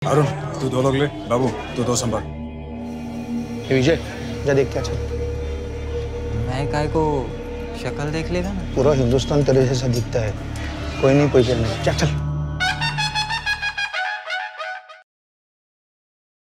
अरुण तू 2 लोग ले, बाबू तू 2 संभाल। विजय जा देख क्या चल। मैं काय को शक्ल देख लेगा ना। पूरा हिंदुस्तान तेरे जैसा दिखता है, कोई नहीं कोई कहने। चल चल।